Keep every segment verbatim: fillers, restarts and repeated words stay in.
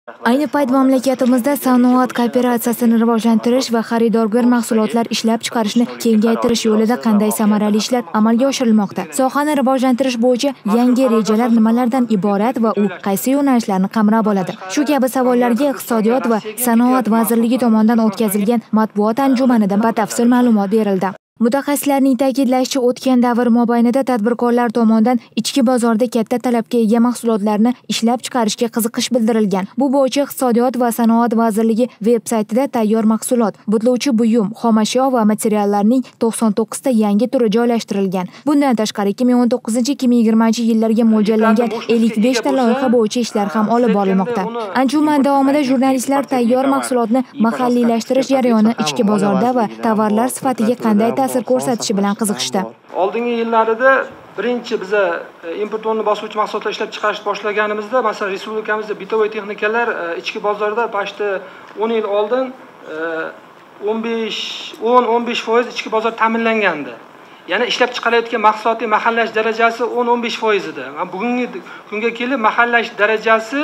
Ayni payt mamlakatimizda sanoat kooperatsiyasini rivojlantirish va xaridorgir mahsulotlar ishlab chiqarishni kengaytirish yo'lida qanday samarali ishlar amalga oshirilmoqda? Sohani rivojlantirish bo'yicha yangi rejalar nimalardan iborat va u qaysi yo'nalishlarni qamrab oladi? Shu kabi savollarga Iqtisodiyot va sanoat vazirligi tomonidan o'tkazilgan matbuot anjumanida batafsil ma'lumot berildi. Mutaxassislarning ta'kidlashicha, o'tgan davr mobaynida tadbirkorlar tomonidan ichki bozorda katta talabga ega mahsulotlarni ishlab chiqarishga qiziqish bildirilgan. Bu bo'yicha Iqtisodiyot va sanoat vazirligi veb-saytida tayyor mahsulot, butlovchi buyum, xomashyo va materiallarning to'qson to'qqizta yangi turi joylashtirilgan. Bundan tashqari ikki ming o'n to'qqizinchi ikki ming yigirmanchi yillarga mo'ljallangan ellik besh ta loyiha bo'yicha ishlar ham olib borilmoqda. Anjuman davomida jurnalistlar tayyor mahsulotni mahalliylashtirish jarayoni, ichki bozorda va tovarlar sifatiga qanday ta'sir ko'rsatishi bilan qiziqishdi. Oldingi yillarida birinchi biza importni bosuvchi mahsulotlar ishlab chiqarish boshlaganimizda, masalan, respublikamizda bitovoy texnikalar ichki bozorda başta o'n yil oldin o'n besh o'n o'n besh foiz ichki bozor ta'minlangandi. Ya'ni ishlab chiqarilayotgan mahsulotning mahallash darajasi o'n o'n besh foiz edi. Bugungi kunga kelib mahallash darajasi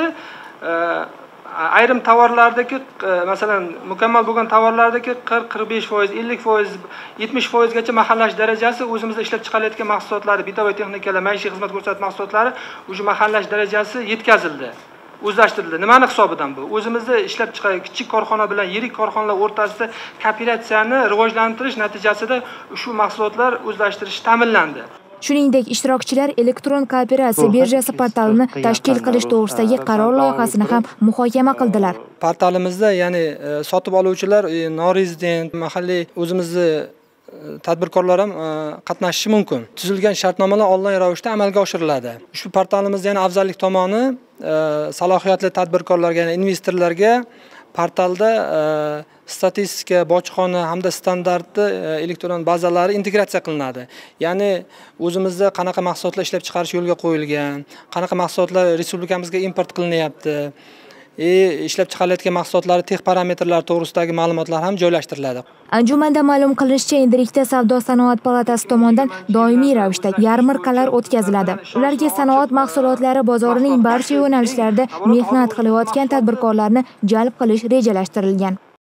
ayrim tovarlardagi, masalan, mukammal bo'lgan tovarlardagi qirq qirq besh foiz, ellik foiz, yetmish foiz gacha mahallash darajasi o'zimizda ishlab chiqarilayotgan mahsulotlar, bitovoy texnikalar, maishiy xizmat ko'rsatuvchi mahsulotlari o'sha mahallash darajasi yetkazildi, o'zlashtirildi. Nimani hisobidan bu? O'zimizda ishlab chiqargan kichik korxona bilan yirik korxonalar o'rtasida kooperatsiyani rivojlantirish natijasida ushbu mahsulotlar o'zlashtirish ta'minlandi. Shuningdek, ishtirokchilar elektron kooperatsiya birjasi portalini tashkil qilish to'g'risidagi qaror loyihasini ham muhokama qildilar. Portalimizda, ya'ni sotib oluvchilar, norezident, mahalliy o'zimizni tadbirkorlar ham qatnashishi mumkin. Tuzilgan shartnomalar onlayn ravishda amalga oshiriladi. Ushbu portalimizda yana afzallik tomoni salohiyatli tadbirkorlarga, ya'ni investorlarga portalda statistika, bojxona hamda standartli elektron bazalari integratsiya qilinadi. Ya'ni o'zimizda qanaqa mahsulotlar ishlab chiqarish yo'lga qo'yilgan, qanaqa mahsulotlar respublikamizga import qilinyapti, e ishlab chiqarilayotgan mahsulotlar texnik parametrlari to'g'risidagi ma'lumotlar ham joylashtiriladi. Anjumanda ma'lum qilinishicha, endilikda Savdo-sanoat palatasi tomonidan doimiy ravishda yarmarkalar o'tkaziladi. Ularga sanoat mahsulotlari bozorining barcha yo'nalishlarida mehnat qilayotgan tadbirkorlarni jalb qilish rejalashtirilgan.